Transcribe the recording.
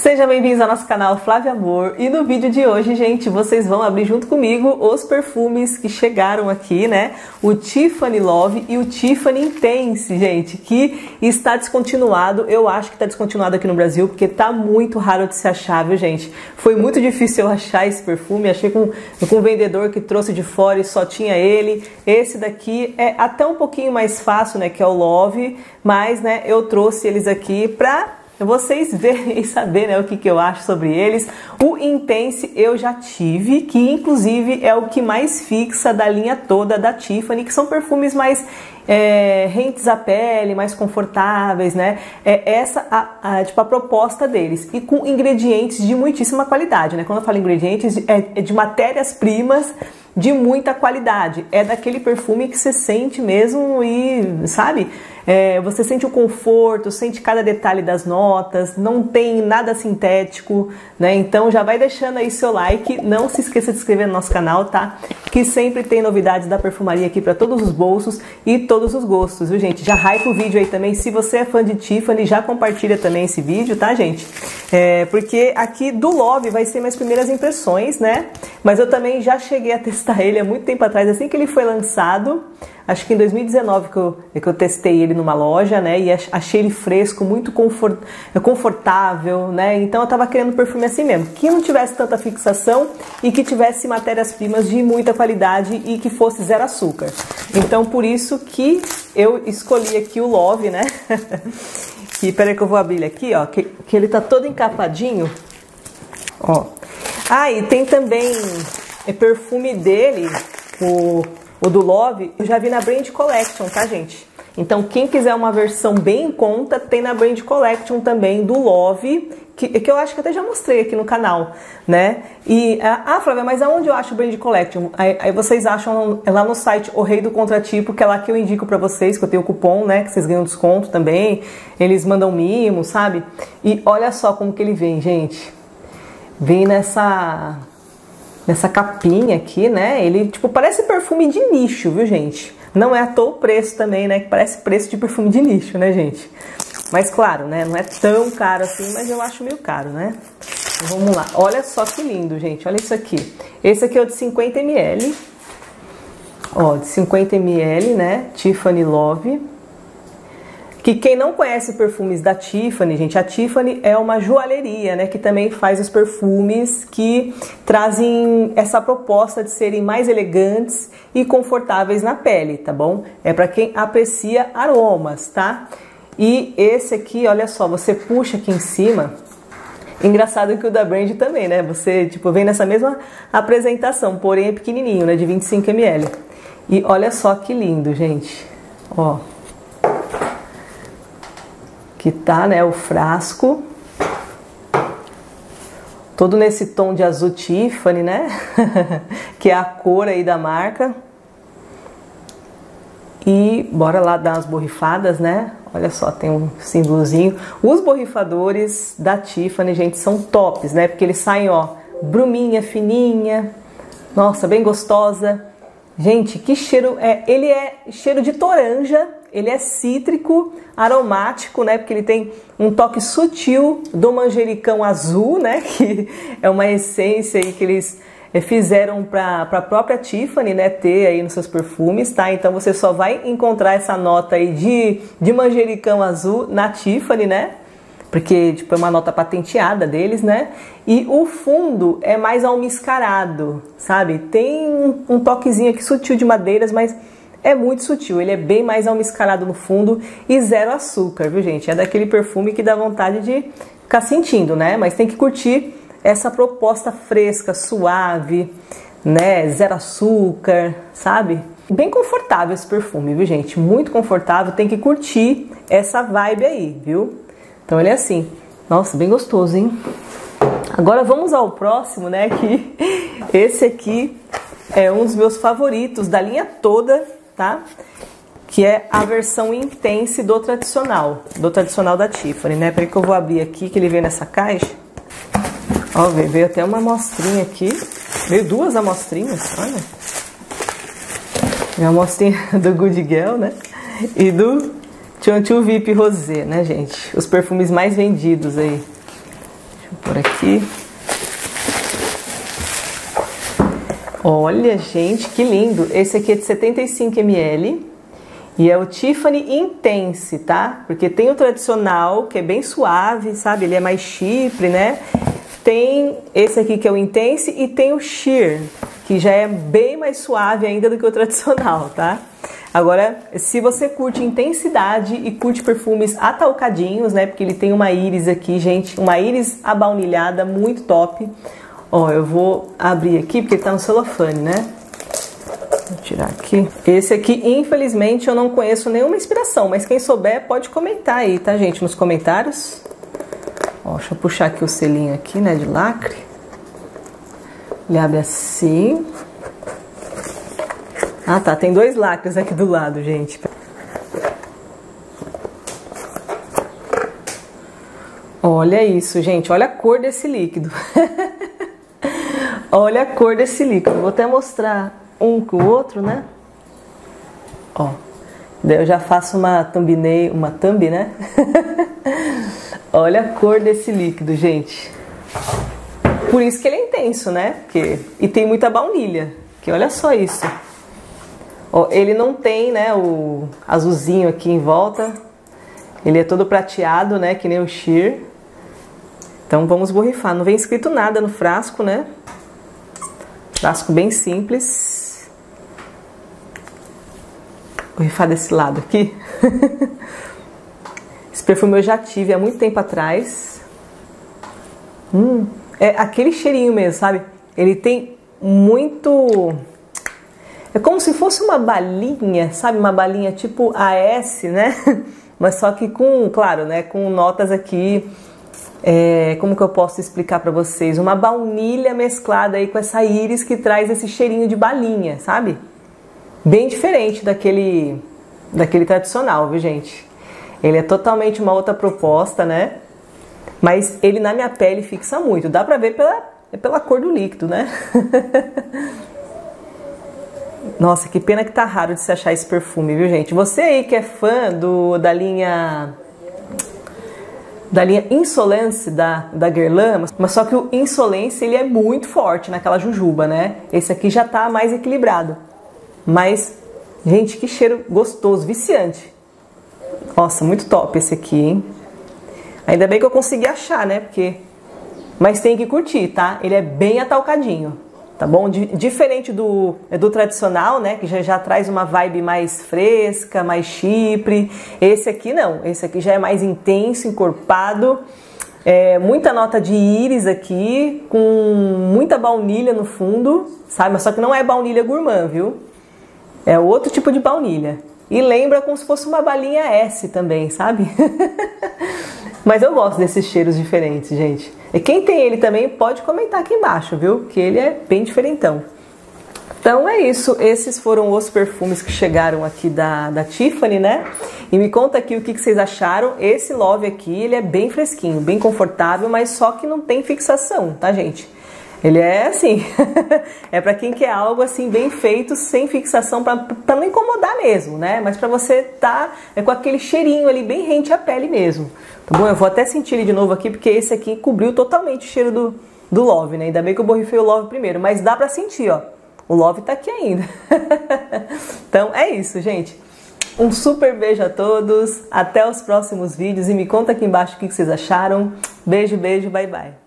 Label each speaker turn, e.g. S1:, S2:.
S1: Sejam bem-vindos ao nosso canal Flávia Amor. E no vídeo de hoje, gente, vocês vão abrir junto comigo os perfumes que chegaram aqui, né? O Tiffany Love e o Tiffany Intense, gente, que está descontinuado. Eu acho que está descontinuado aqui no Brasil, porque tá muito raro de se achar, viu, gente? Foi muito difícil eu achar esse perfume. Achei com um vendedor que trouxe de fora e só tinha ele. Esse daqui é até um pouquinho mais fácil, né? Que é o Love, mas, né, eu trouxe eles aqui pra vocês verem e saber, né, o que eu acho sobre eles. O Intense eu já tive, que inclusive é o que mais fixa da linha toda da Tiffany, que são perfumes mais rentes à pele, mais confortáveis, né? Essa tipo, a proposta deles. E com ingredientes de muitíssima qualidade, né? Quando eu falo ingredientes, é de matérias-primas de muita qualidade. É daquele perfume que você sente mesmo e, sabe? Você sente o conforto, sente cada detalhe das notas, não tem nada sintético, né? Então já vai deixando aí seu like, não se esqueça de se inscrever no nosso canal, tá? Que sempre tem novidades da perfumaria aqui para todos os bolsos e todos os gostos, viu, gente? Já hype o vídeo aí também, se você é fã de Tiffany, já compartilha também esse vídeo, tá, gente? Porque aqui do Love vai ser minhas primeiras impressões, né? Mas eu também já cheguei a testar ele há muito tempo atrás, assim que ele foi lançado. Acho que em 2019 que eu testei ele numa loja, né? E achei ele fresco, muito confortável, né? Então eu tava querendo um perfume assim mesmo, que não tivesse tanta fixação e que tivesse matérias-primas de muita qualidade e que fosse zero açúcar. Então por isso que eu escolhi aqui o Love, né? E peraí que eu vou abrir ele aqui, ó, que ele tá todo encapadinho, ó. Ah, e tem também perfume dele, o do Love, eu já vi na Brand Collection, tá, gente? Então, quem quiser uma versão bem em conta, tem na Brand Collection também do Love, que eu acho que até já mostrei aqui no canal, né? E, Flávia, mas aonde eu acho o Brand Collection? Aí vocês acham lá no site O Rei do Contratipo, que é lá que eu indico pra vocês, que eu tenho o cupom, né? Que vocês ganham desconto também, eles mandam mimo, sabe? E olha só como que ele vem, gente. Vem nessa capinha aqui, né? Ele, tipo, parece perfume de nicho, viu, gente? Não é à toa o preço também, né? Que parece preço de perfume de nicho, né, gente? Mas, claro, né? Não é tão caro assim, mas eu acho meio caro, né? Então, vamos lá. Olha só que lindo, gente. Olha isso aqui. Esse aqui é o de 50 ml. Ó, de 50 ml, né? Tiffany Love. Que quem não conhece perfumes da Tiffany, gente, a Tiffany é uma joalheria, né, que também faz os perfumes que trazem essa proposta de serem mais elegantes e confortáveis na pele, tá bom? É para quem aprecia aromas, tá? E esse aqui, olha só, você puxa aqui em cima. Engraçado que o da Brand também, né? Você, tipo, vem nessa mesma apresentação, porém é pequenininho, né, de 25 ml. E olha só que lindo, gente. Ó. Que tá, né, o frasco, todo nesse tom de azul Tiffany, né, que é a cor aí da marca. E bora lá dar umas borrifadas, né, olha só, tem um símbolozinho. Os borrifadores da Tiffany, gente, são tops, né, porque eles saem, ó, bruminha, fininha, nossa, bem gostosa. Gente, que cheiro, ele é cheiro de toranja, ele é cítrico, aromático, né? Porque ele tem um toque sutil do manjericão azul, né? Que é uma essência aí que eles fizeram para a própria Tiffany, né? Ter aí nos seus perfumes, tá? Então você só vai encontrar essa nota aí de manjericão azul na Tiffany, né? Porque, tipo, é uma nota patenteada deles, né? E o fundo é mais almiscarado, sabe? Tem um toquezinho aqui sutil de madeiras, mas é muito sutil. Ele é bem mais almiscarado no fundo e zero açúcar, viu, gente? É daquele perfume que dá vontade de ficar sentindo, né? Mas tem que curtir essa proposta fresca, suave, né? Zero açúcar, sabe? Bem confortável esse perfume, viu, gente? Muito confortável. Tem que curtir essa vibe aí, viu? Então ele é assim, nossa, bem gostoso, hein? Agora vamos ao próximo, né? Que esse aqui é um dos meus favoritos da linha toda, tá? Que é a versão Intense do tradicional da Tiffany, né? Peraí que eu vou abrir aqui, que ele veio nessa caixa. Ó, veio até uma amostrinha aqui. Veio duas amostrinhas, olha. É a amostrinha do Good Girl, né? E do Chanteuse VIP Rosé, né, gente? Os perfumes mais vendidos aí. Deixa eu Por aqui. Olha, gente, que lindo! Esse aqui é de 75 ml e é o Tiffany Intense, tá? Porque tem o tradicional, que é bem suave, sabe? Ele é mais chipre, né? Tem esse aqui que é o Intense e tem o Sheer, que já é bem mais suave ainda do que o tradicional, tá? Agora, se você curte intensidade e curte perfumes atalcadinhos, né? Porque ele tem uma íris aqui, gente, uma íris abaunilhada, muito top. Ó, eu vou abrir aqui porque ele tá no celofane, né? Vou tirar aqui. Esse aqui, infelizmente, eu não conheço nenhuma inspiração, mas quem souber pode comentar aí, tá, gente? Nos comentários. Ó, deixa eu puxar aqui o selinho aqui, né, de lacre. Ele abre assim. Ah, tá, tem dois lacres aqui do lado, gente. Olha isso, gente. Olha a cor desse líquido. Olha a cor desse líquido. Vou até mostrar um com o outro, né? Ó. Daí eu já faço uma thumbnail, uma thumb, né? Olha a cor desse líquido, gente. Por isso que ele é intenso, né? E tem muita baunilha. Que olha só isso. Ó, ele não tem, né, o azulzinho aqui em volta. Ele é todo prateado, né? Que nem o Sheer. Então vamos borrifar. Não vem escrito nada no frasco, né? Frasco bem simples. Vou borrifar desse lado aqui. Esse perfume eu já tive há muito tempo atrás. É aquele cheirinho mesmo, sabe? Ele tem muito... É como se fosse uma balinha, sabe? Uma balinha tipo AS, né? Mas só que com, claro, né? Com notas aqui... como que eu posso explicar pra vocês? Uma baunilha mesclada aí com essa íris que traz esse cheirinho de balinha, sabe? Bem diferente daquele tradicional, viu, gente? Ele é totalmente uma outra proposta, né? Mas ele na minha pele fixa muito. Dá pra ver pela cor do líquido, né? Nossa, que pena que tá raro de se achar esse perfume, viu, gente? Você aí que é fã da linha Insolence da Guerlain, mas só que o Insolence ele é muito forte naquela jujuba, né? Esse aqui já tá mais equilibrado. Mas, gente, que cheiro gostoso, viciante. Nossa, muito top esse aqui, hein? Ainda bem que eu consegui achar, né? Mas tem que curtir, tá? Ele é bem atalcadinho, tá bom? Diferente do tradicional, né? Que já traz uma vibe mais fresca, mais chipre. Esse aqui não. Esse aqui já é mais intenso, encorpado. Muita nota de íris aqui, com muita baunilha no fundo, sabe? Mas só que não é baunilha gourmand, viu? É outro tipo de baunilha. E lembra como se fosse uma balinha S também, sabe? Mas eu gosto desses cheiros diferentes, gente. E quem tem ele também pode comentar aqui embaixo, viu? Que ele é bem diferentão. Então é isso. Esses foram os perfumes que chegaram aqui da Tiffany, né? E me conta aqui o que vocês acharam. Esse Love aqui, ele é bem fresquinho, bem confortável, mas só que não tem fixação, tá, gente? Ele é assim, é pra quem quer algo assim bem feito, sem fixação, pra não incomodar mesmo, né? Mas pra você tá com aquele cheirinho ali bem rente à pele mesmo. Tá bom? Eu vou até sentir ele de novo aqui, porque esse aqui cobriu totalmente o cheiro do Love, né? Ainda bem que eu borrifei o Love primeiro, mas dá pra sentir, ó. O Love tá aqui ainda. Então é isso, gente. Um super beijo a todos, até os próximos vídeos e me conta aqui embaixo o que vocês acharam. Beijo, beijo, bye, bye.